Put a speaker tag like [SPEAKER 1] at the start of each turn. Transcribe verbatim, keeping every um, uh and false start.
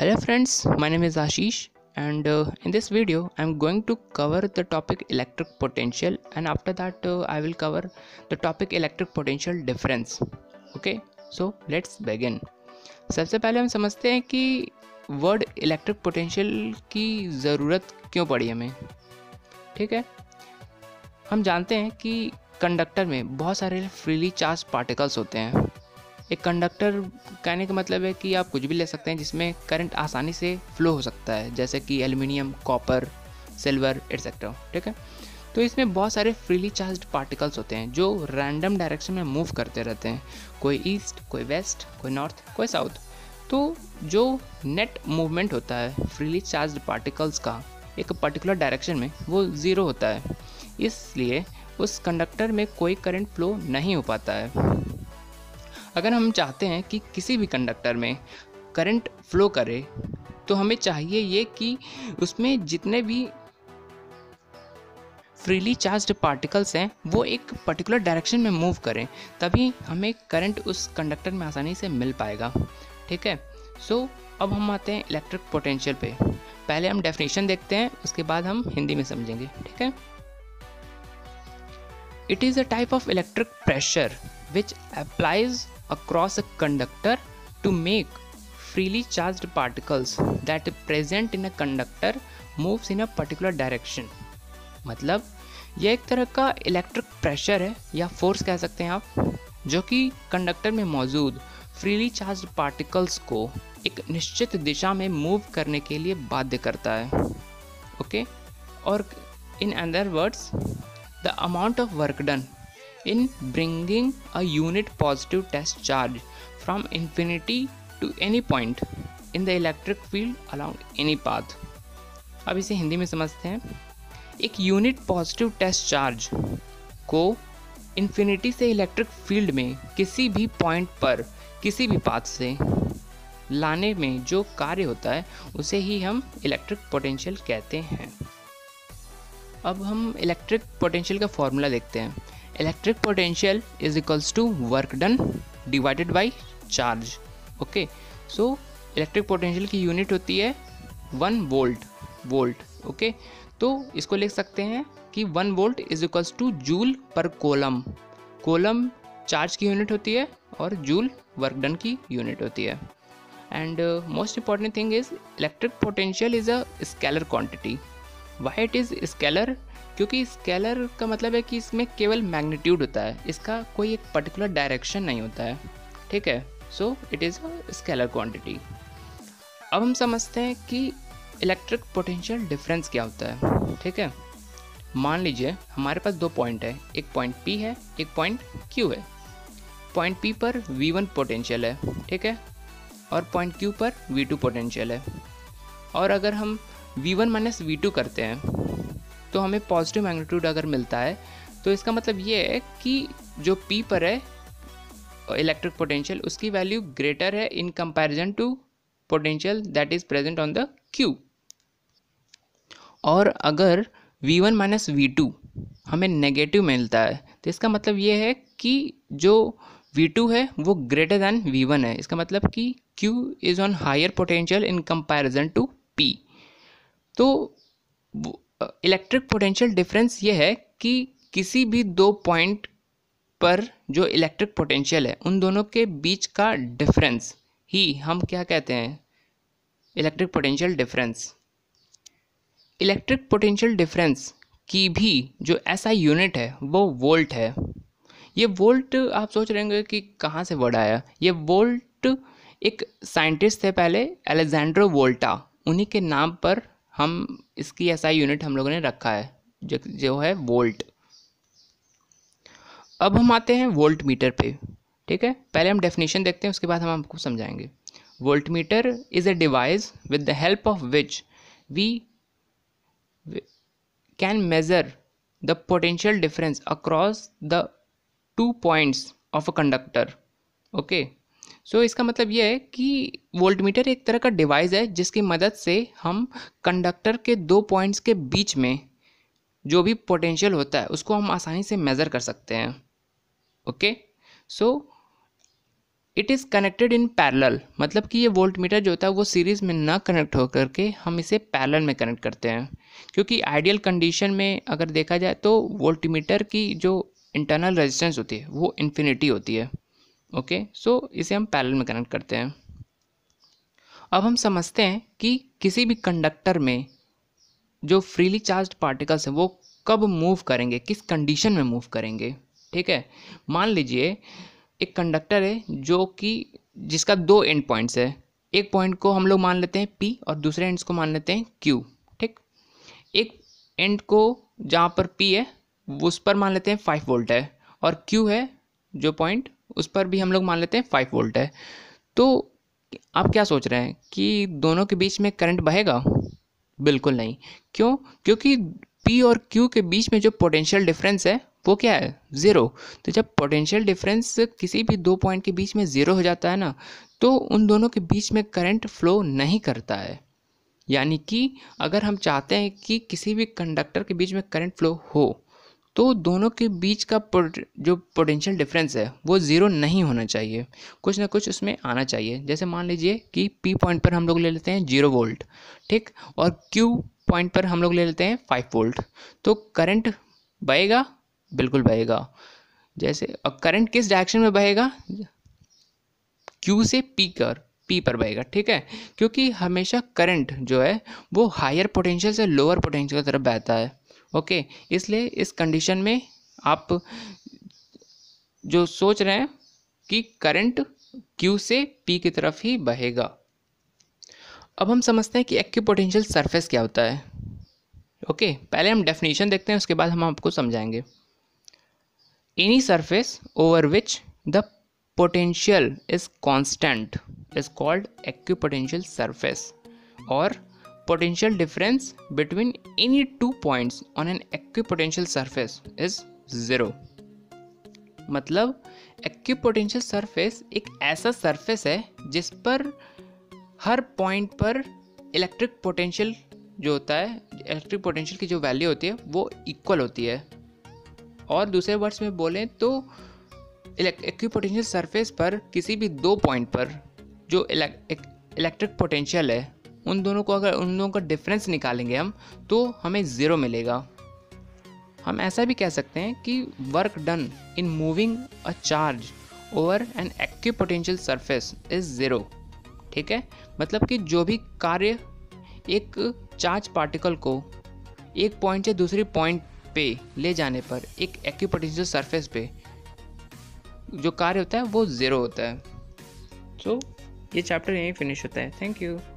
[SPEAKER 1] Hello friends, my name is Ashish and uh, in this video I am going to cover the topic electric potential, and after that uh, I will cover the topic electric potential difference. Okay, so let's begin. सबसे पहले हम समझते हैं कि word electric potential की ज़रूरत क्यों पड़ी हमें. ठीक है, हम जानते हैं कि कंडक्टर में बहुत सारे फ्रीली चार्ज पार्टिकल्स होते हैं. एक कंडक्टर कहने का मतलब है कि आप कुछ भी ले सकते हैं जिसमें करंट आसानी से फ्लो हो सकता है, जैसे कि एल्युमिनियम, कॉपर, सिल्वर एटसेट्रा. ठीक है, तो इसमें बहुत सारे फ्रीली चार्ज्ड पार्टिकल्स होते हैं जो रैंडम डायरेक्शन में मूव करते रहते हैं, कोई ईस्ट, कोई वेस्ट, कोई नॉर्थ, कोई साउथ. तो जो नेट मूवमेंट होता है फ्रीली चार्ज्ड पार्टिकल्स का एक पर्टिकुलर डायरेक्शन में, वो ज़ीरो होता है. इसलिए उस कंडक्टर में कोई करंट फ्लो नहीं हो पाता है. अगर हम चाहते हैं कि किसी भी कंडक्टर में करंट फ्लो करे तो हमें चाहिए ये कि उसमें जितने भी फ्रीली चार्ज्ड पार्टिकल्स हैं वो एक पर्टिकुलर डायरेक्शन में मूव करें, तभी हमें करंट उस कंडक्टर में आसानी से मिल पाएगा. ठीक है, सो so, अब हम आते हैं इलेक्ट्रिक पोटेंशियल पे. पहले हम डेफिनेशन देखते हैं, उसके बाद हम हिंदी में समझेंगे. ठीक है, it is a type of electric pressure which applies across a conductor to make freely charged particles that present in a conductor moves in a particular direction. मतलब यह एक तरह का इलेक्ट्रिक प्रेशर है या फोर्स कह सकते हैं आप, जो कि कंडक्टर में मौजूद फ्रीली चार्ज्ड पार्टिकल्स को एक निश्चित दिशा में मूव करने के लिए बाध्य करता है. ओके, और in other words the amount of work done in bringing a unit positive test charge from infinity to any point in the electric field along any path. अब इसे हिंदी में समझते हैं. एक यूनिट पॉजिटिव टेस्ट चार्ज को infinity से electric field में किसी भी पॉइंट पर किसी भी पाथ से लाने में जो कार्य होता है उसे ही हम इलेक्ट्रिक पोटेंशियल कहते हैं. अब हम इलेक्ट्रिक पोटेंशियल का फॉर्मूला देखते हैं. Electric potential is equals to work done divided by charge. Okay, so electric potential की यूनिट होती है वन वोल्ट वोल्ट ओके, तो इसको लिख सकते हैं कि one volt is equals to joule per coulomb. Coulomb charge की यूनिट होती है और जूल वर्क डन की यूनिट होती है. And most important thing is electric potential is a scalar quantity. Why it is scalar? क्योंकि स्केलर का मतलब है कि इसमें केवल मैग्नीट्यूड होता है, इसका कोई एक पर्टिकुलर डायरेक्शन नहीं होता है. ठीक है, so it is a scalar quantity. अब हम समझते हैं कि इलेक्ट्रिक पोटेंशियल डिफरेंस क्या होता है. ठीक है, मान लीजिए हमारे पास दो पॉइंट है, एक पॉइंट P है, एक पॉइंट Q है. पॉइंट P पर वी वन पोटेंशियल है, ठीक है, और पॉइंट Q पर वी टू पोटेंशियल है. और अगर हम V one minus V two करते हैं तो हमें पॉजिटिव मैग्नीट्यूड अगर मिलता है, तो इसका मतलब ये है कि जो P पर है इलेक्ट्रिक पोटेंशियल, उसकी वैल्यू ग्रेटर है in comparison to potential that is present on the Q. और अगर V one minus V two हमें नेगेटिव मिलता है, तो इसका मतलब ये है कि जो वी टू है वो ग्रेटर दैन वी वन है. इसका मतलब कि Q is on higher potential in comparison to P. तो इलेक्ट्रिक पोटेंशियल डिफरेंस ये है कि किसी भी दो पॉइंट पर जो इलेक्ट्रिक पोटेंशियल है उन दोनों के बीच का डिफरेंस ही हम क्या कहते हैं, electric potential difference. Electric potential difference की भी जो एसआई यूनिट है वो वोल्ट है. ये वोल्ट आप सोच रहे होंगे कि कहाँ से वर्ड आया. ये वोल्ट एक साइंटिस्ट थे पहले, अलेक्जेंड्रो वोल्टा, उन्हीं के नाम पर हम इसकी एसआई यूनिट हम लोगों ने रखा है, जो जो है वोल्ट. अब हम आते हैं वोल्ट मीटर पे. ठीक है, पहले हम डेफिनेशन देखते हैं, उसके बाद हम आपको समझाएंगे. Voltmeter is a device with the help of which we can measure the potential difference across the two points of a conductor. Okay, so so, इसका मतलब ये है कि वोल्टमीटर एक तरह का डिवाइस है जिसकी मदद से हम कंडक्टर के दो पॉइंट्स के बीच में जो भी पोटेंशियल होता है उसको हम आसानी से मेज़र कर सकते हैं. Okay, so it is connected in parallel, मतलब कि ये वोल्ट मीटर जो होता है वो सीरीज़ में ना कनेक्ट होकर के हम इसे पैरेलल में कनेक्ट करते हैं, क्योंकि आइडियल कंडीशन में अगर देखा जाए तो वोल्ट मीटर की जो इंटरनल रेजिस्टेंस होती है वो इन्फिनिटी होती है। ओके, सो इसे हम पैरेलल में कनेक्ट करते हैं। अब हम समझते हैं कि किसी भी कंडक्टर में जो फ्रीली चार्ज्ड पार्टिकल्स हैं वो कब मूव करेंगे, किस कंडीशन में मूव करेंगे। ठीक है, मान लीजिए एक कंडक्टर है जो कि जिसका दो एंड पॉइंट्स है, एक पॉइंट को हम लोग मान लेते हैं P और दूसरे एंड्स को मान लेते हैं Q। ठीक, एक एंड को जहाँ पर P है उस पर मान लेते हैं फाइव वोल्ट है, और Q है जो पॉइंट उस पर भी हम लोग मान लेते हैं फाइव वोल्ट है। तो आप क्या सोच रहे हैं कि दोनों के बीच में करंट बहेगा? बिल्कुल नहीं। क्यों? क्योंकि P और Q के बीच में जो पोटेंशियल डिफरेंस है वो क्या है? ज़ीरो। तो जब पोटेंशियल डिफरेंस किसी भी दो पॉइंट के बीच में ज़ीरो हो जाता है ना, तो उन दोनों के बीच में करंट फ्लो नहीं करता है। यानी कि अगर हम चाहते हैं कि किसी भी कंडक्टर के बीच में करंट फ्लो हो, तो दोनों के बीच का जो पोटेंशियल डिफरेंस है वो ज़ीरो नहीं होना चाहिए, कुछ ना कुछ उसमें आना चाहिए। जैसे मान लीजिए कि P पॉइंट पर हम लोग ले लेते हैं जीरो वोल्ट, ठीक, और Q पॉइंट पर हम लोग ले लेते हैं फाइव वोल्ट, तो करंट बहेगा? बिल्कुल बहेगा। जैसे अब करंट किस डायरेक्शन में बहेगा? Q से P कर P पर बहेगा। ठीक है, क्योंकि हमेशा करंट जो है वो हायर पोटेंशियल से लोअर पोटेंशियल की तरफ बहता है। ओके, इसलिए इस कंडीशन में आप जो सोच रहे हैं कि करंट Q से P की तरफ ही बहेगा। अब हम समझते हैं कि इक्विपोटेंशियल सरफेस क्या होता है। ओके, पहले हम डेफिनेशन देखते हैं, उसके बाद हम आपको समझाएंगे। Any surface over which the potential is constant is called equipotential surface, और potential difference between any two points on an equipotential surface is zero। मतलब इक्विपोटेंशियल सरफेस एक ऐसा सरफेस है जिस पर हर पॉइंट पर इलेक्ट्रिक पोटेंशियल जो होता है, इलेक्ट्रिक पोटेंशियल की जो वैल्यू होती है वो इक्वल होती है। और दूसरे वर्ड्स में बोलें तो इक्विपोटेंशियल सरफेस पर किसी भी दो पॉइंट पर जो इलेक्ट्रिक पोटेंशियल है उन दोनों को अगर उन दोनों का डिफरेंस निकालेंगे हम तो हमें ज़ीरो मिलेगा। हम ऐसा भी कह सकते हैं कि work done in moving a charge over an equipotential surface is zero. ठीक है, मतलब कि जो भी कार्य एक चार्ज पार्टिकल को एक पॉइंट से दूसरी पॉइंट पे ले जाने पर एक इक्विपोटेंशियल सरफेस पे जो कार्य होता है वो ज़ीरो होता है। सो so, ये चैप्टर यहीं फिनिश होता है। Thank you.